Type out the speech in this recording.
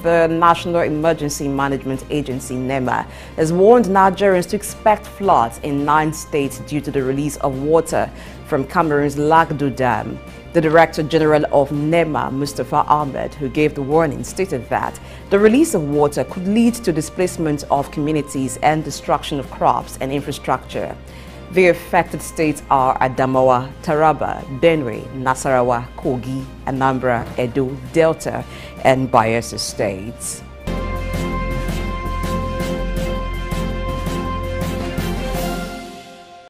the National Emergency Management Agency, NEMA, has warned Nigerians to expect floods in 9 states due to the release of water from Cameroon's Lagdo Dam. The Director General of NEMA, Mustafa Ahmed, who gave the warning, stated that the release of water could lead to displacement of communities and destruction of crops and infrastructure. The affected states are Adamawa, Taraba, Benue, Nasarawa, Kogi, Anambra, Edo, Delta, and Bayelsa states.